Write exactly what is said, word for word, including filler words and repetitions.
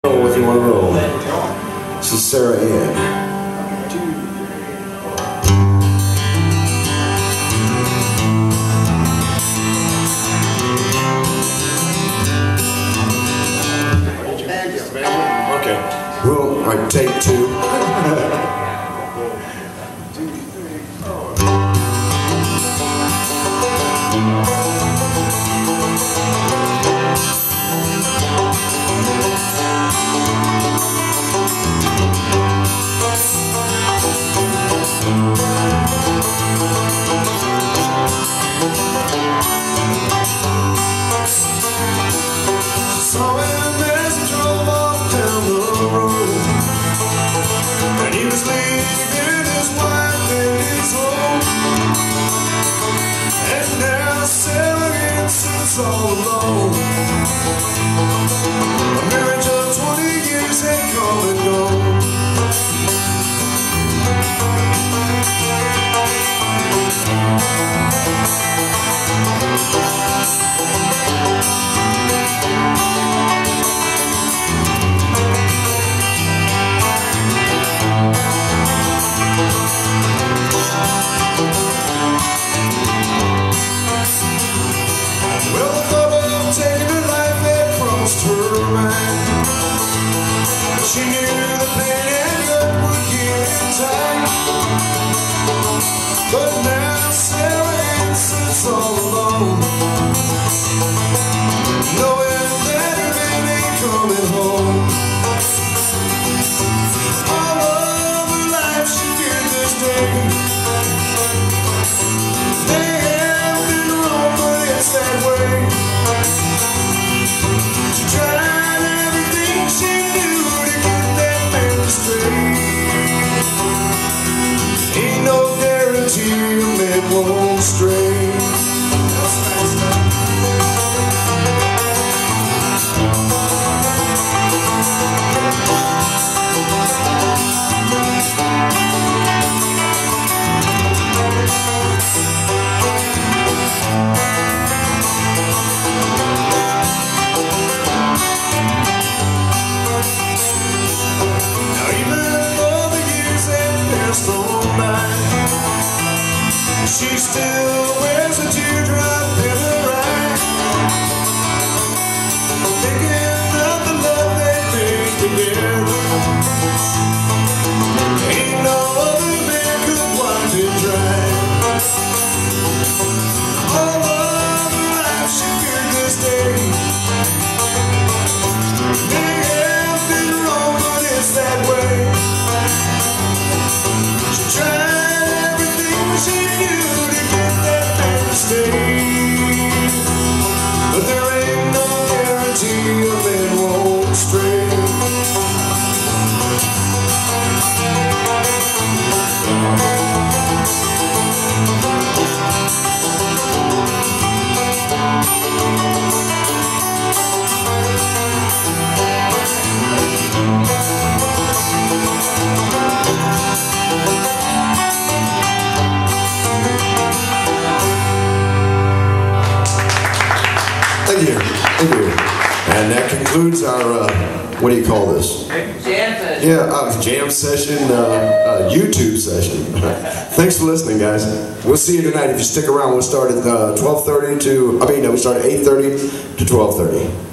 Roll if you want to roll. This is Sarah Ann. Okay. Roll. All right, take two. All alone. A marriage of twenty years had come and gone. She knew the pain and hurt would give in time. But now Sarah Ann sits all alone, knowing that her man ain't coming home. All of her life she feared this day. They have been wrong, but it's that way. She tried everything she knew to get that man straight. Ain't no guarantee a man won't stray. That's right, stuff. She still wears a teardrop in her eye, thinking of the love they made together. Ain't no other man could wipe it dry. All of her life she feared this day. They have been wrong, but it's that way. She tried everything she knew to get that man to stay, but there ain't no guarantee a man won't stray. Thank you, thank you. And that concludes our, uh, what do you call this? Jam session. Yeah, uh, jam session, uh, uh, YouTube session. Thanks for listening, guys. We'll see you tonight. If you stick around, we'll start at uh, twelve thirty to, I mean, no, we start at eight thirty to twelve thirty.